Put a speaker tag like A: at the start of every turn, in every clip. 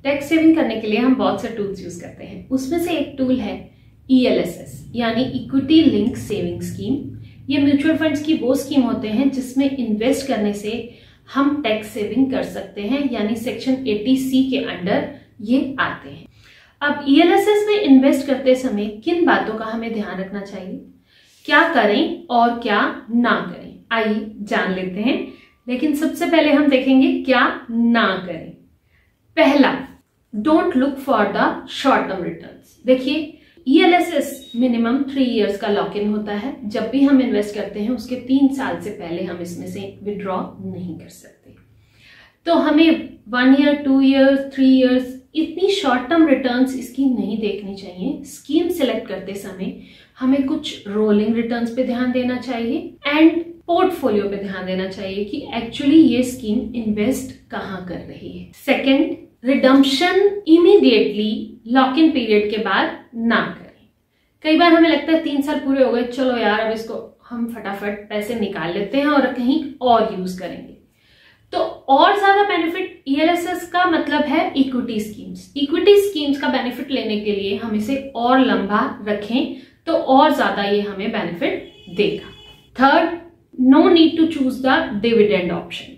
A: Tax saving करने के लिए हम बहुत से टूल्स यूज करते हैं। उसमें से एक टूल है ELSS यानी इक्विटी लिंक सेविंग स्कीम। ये म्यूचुअल फंड्स की वो स्कीम होते हैं जिसमें इन्वेस्ट करने से हम टैक्स सेविंग कर सकते हैं, यानी सेक्शन 80C के अंडर ये आते हैं। अब ELSS में इन्वेस्ट करते समय किन बातों का हमें ध्यान रखना चाहिए, क्या करें और क्या ना करें, आइए जान लेते हैं। लेकिन सबसे पहले हम देखेंगे क्या ना करें। पहला, don't look for the short term returns. देखिए ELSS मिनिमम 3 इयर्स का लॉक इन होता है। जब भी हम इन्वेस्ट करते हैं उसके 3 साल से पहले हम इसमें से विड्रॉ नहीं कर सकते। तो हमें 1 ईयर, 2 इयर्स, 3 इयर्स इतनी शॉर्ट टर्म रिटर्न्स इसकी नहीं देखनी चाहिए। स्कीम सिलेक्ट करते समय हमें कुछ रोलिंग रिटर्न्स पे ध्यान देना चाहिए एंड पोर्टफोलियो पे ध्यान देना चाहिए कि एक्चुअली ये स्कीम इन्वेस्ट कहाँ कर रही है। Second, redemption immediately lock in period के बाद ना करें। कई बार हमें लगता है 3 साल पूरे हो गए, चलो यार अब इसको हम फटाफट पैसे निकाल लेते हैं और कहीं और यूज करेंगे। तो और ज्यादा बेनिफिट ELSS का मतलब है इक्विटी स्कीम्स। इक्विटी स्कीम्स का बेनिफिट लेने के लिए हम इसे और लंबा रखें तो और ज्यादा ये हमें बेनिफिट देगा। Third, no need to choose the dividend option.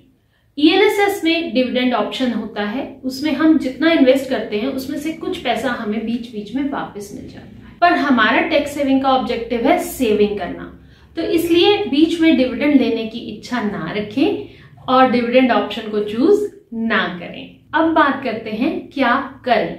A: ELSS में डिविडेंड ऑप्शन होता है, उसमें हम जितना इन्वेस्ट करते हैं उसमें से कुछ पैसा हमें बीच बीच में वापस मिल जाता है। पर हमारा टैक्स सेविंग का ऑब्जेक्टिव है सेविंग करना, तो इसलिए बीच में डिविडेंड लेने की इच्छा ना रखें और डिविडेंड ऑप्शन को चूज ना करें। अब बात करते हैं क्या करें।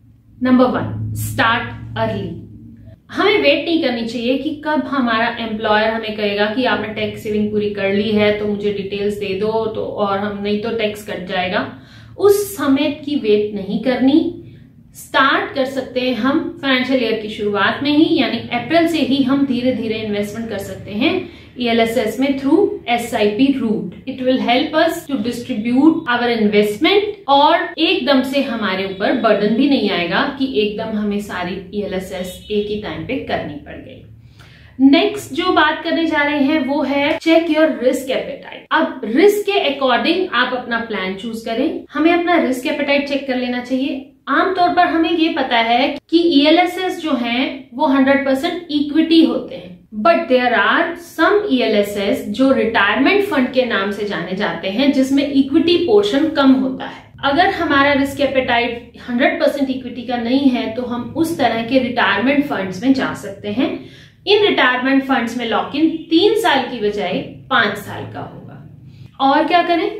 A: Number 1, start early. हमें वेट नहीं करनी चाहिए कि कब हमारा एम्प्लॉयर हमें कहेगा कि आपने टैक्स सेविंग पूरी कर ली है तो मुझे डिटेल्स दे दो, तो और हम नहीं तो टैक्स कट जाएगा। उस समय की वेट नहीं करनी। स्टार्ट कर सकते हैं हम फाइनेंशियल ईयर की शुरुआत में ही, यानी अप्रैल से ही हम धीरे धीरे इन्वेस्टमेंट कर सकते हैं ELSS में through SIP route. It will help us to distribute our investment और एकदम से हमारे ऊपर बर्डन भी नहीं आएगा कि एकदम हमें सारी ELSS एक ही टाइम पे करनी पड़ गई। नेक्स्ट जो बात करने जा रहे हैं वो है चेक योर रिस्क एपेटाइट। अब रिस्क के अकॉर्डिंग आप अपना प्लान चूज करें। हमें अपना रिस्क एपेटाइट चेक कर लेना चाहिए। आमतौर पर हमें ये पता है कि ELSS जो हैं वो 100% इक्विटी होते हैं, but there are some ELSS जो रिटायरमेंट फंड के नाम से जाने जाते हैं जिसमें इक्विटी पोर्शन कम होता है। अगर हमारा रिस्क एपेटाइट 100% इक्विटी का नहीं है तो हम उस तरह के रिटायरमेंट फंड्स में जा सकते हैं। इन रिटायरमेंट फंड्स में लॉक इन 3 साल की बजाय 5 साल का होगा। और क्या करें,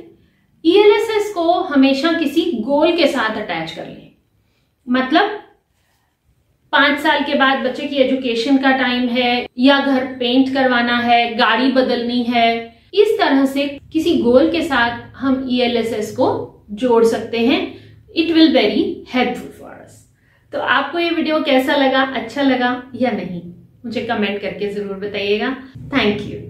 A: ELSS को हमेशा किसी गोल के साथ अटैच कर लें। मतलब 5 साल के बाद बच्चे की एजुकेशन का टाइम है, या घर पेंट करवाना है, गाड़ी बदलनी है, इस तरह से किसी गोल के साथ हम ELSS को जोड़ सकते हैं। It will very helpful for us. तो आपको ये वीडियो कैसा लगा, अच्छा लगा या नहीं, मुझे कमेंट करके जरूर बताइएगा। Thank you.